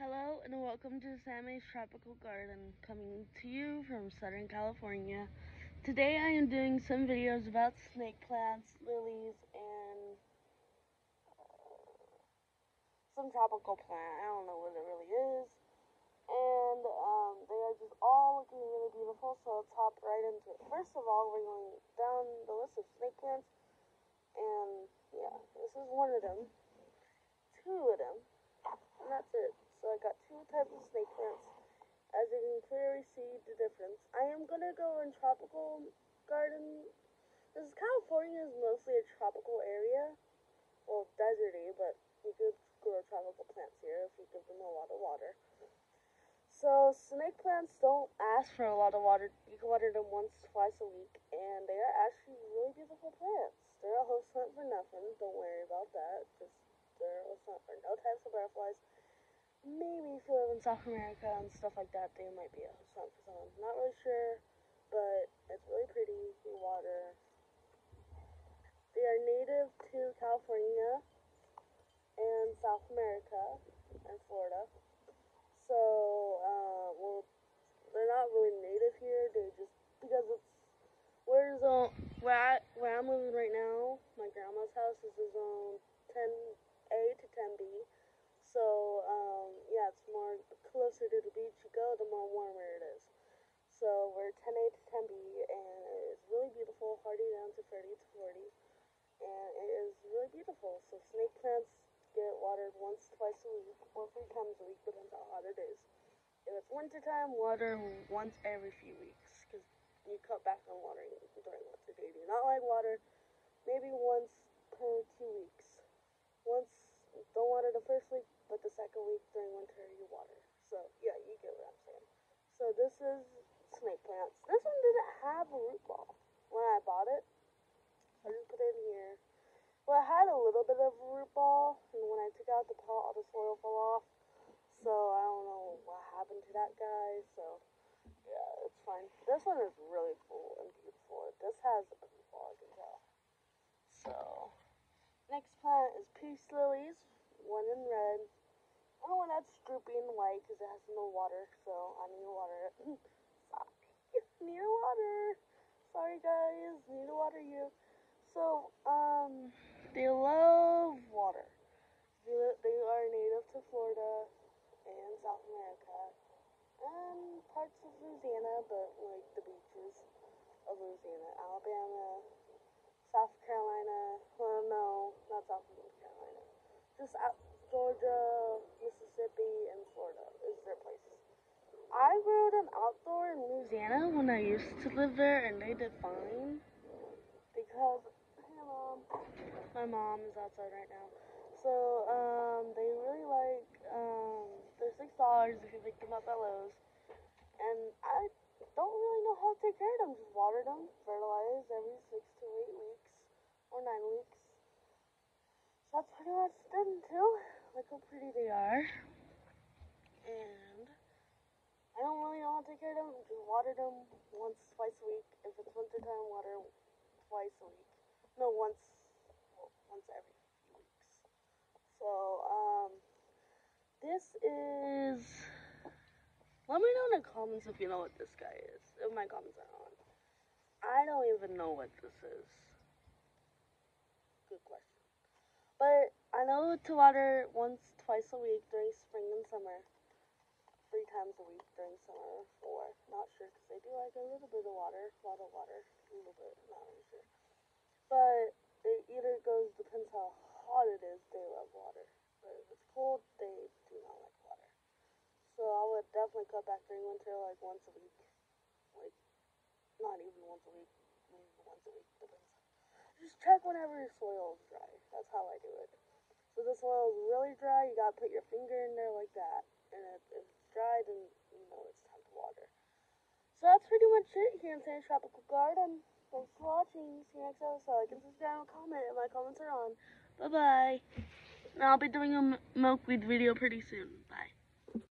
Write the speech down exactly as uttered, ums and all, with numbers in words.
Hello and welcome to Sammy's Tropical Garden, coming to you from Southern California. Today I am doing some videos about snake plants, lilies, and some tropical plant. I don't know what it really is. And um, they are just all looking really beautiful, so let's hop right into it. First of all, we're going down the list of snake plants, and yeah, this is one of them. Two of them, and that's it. So I got two types of snake plants. As you can clearly see the difference. I am going to go in tropical garden. This is California is mostly a tropical area. Well, deserty, but you could grow tropical plants here if you give them a lot of water. So snake plants don't ask for a lot of water. You can water them once, twice a week, and they are actually really beautiful plants. They're a host plant for nothing. Don't worry about that. Just they're a host plant for no types of butterflies. Maybe if you live in South America and stuff like that, they might be a host plant for someone. Not really sure, but it's really pretty. You water. They are native to California and South America and Florida. So, uh, well, they're not really native here. They just because it's where's uh, where I where I'm living right now. My grandma's house is a zone ten A to ten B. So, um, yeah, it's more closer to the beach you go, the more warmer it is. So we're ten A to ten B, and it is really beautiful, hardy down to thirty to forty, and it is really beautiful. So snake plants get watered once, twice a week, or three times a week, depends how hot it is. If it's wintertime, water once every few weeks, because you cut back on watering during winter. They do not like water, maybe once per two weeks. Once, don't water the first week, but the second week during winter you water. So yeah, you get what I'm saying. So this is snake plants. This one didn't have a root ball when I bought it. I just put it in here. Well, it had a little bit of a root ball, and when I took out the pot, all the soil fell off. So I don't know what happened to that guy. So yeah, it's fine. This one is really full and beautiful. This has a root ball, I can tell. So next plant is peace lilies, one in red. I don't want that drooping white because it has no water, so I need to water it. Sorry, need to water. Sorry guys, need to water you. So, um, they love water. They, they are native to Florida and South America and parts of Louisiana, but like the beaches of Louisiana, Alabama, South Carolina. Well, no, not South Carolina. Just out, Georgia, Mississippi, and Florida is their places. I grew them outdoor in Louisiana when I used to live there, and they did fine. Because, hey mom, my mom is outside right now. So, um, they really like, um, they're six dollars if you pick them up at Lowe's. And I don't really know how to take care of them. Just water them, fertilize every six to eight weeks or nine weeks. So that's pretty much done too. Look how pretty they are. And I don't really know how to take care of them. Just water them once, twice a week. If it's wintertime, water twice a week. No, once, well, once every few weeks. So, um, this is. Let me know in the comments if you know what this guy is. If my comments are on. I don't even know what this is. Good question. But I know to water once, twice a week during spring and summer. Three times a week during summer. Four. Not sure because they do like a little bit of water. A lot of water. A little bit. Not really sure. But it either goes, depends how hot it is, they love water. But if it's cold, they do not like water. So I would definitely cut back during winter like once a week. Like, not even once a week. Maybe once a week. Depends. Just check whenever your soil is dry. That's how I do it. So the soil is really dry, you gotta put your finger in there like that. And if, if it's dry, then you know it's time to water. So that's pretty much it here in Sammy's Tropical Garden. Thanks for watching. See you next episode. Like and subscribe and comment if my comments are on. Bye bye. And I'll be doing a milkweed video pretty soon.